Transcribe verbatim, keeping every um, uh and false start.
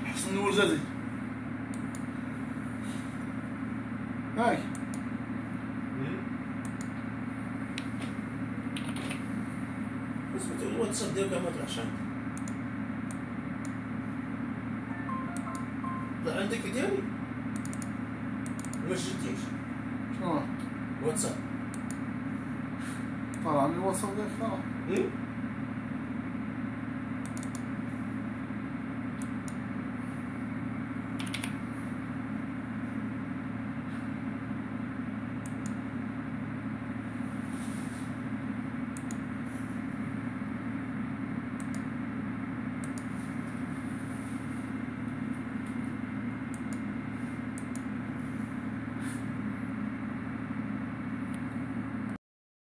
حسن الورزازي. هاي بس بتقول الواتساب ديالك ما طلعش عندي. طلع عندك ديالي ما سجلتيش شنو الواتساب. طلع لي الواتساب ديالك طلع. إيه؟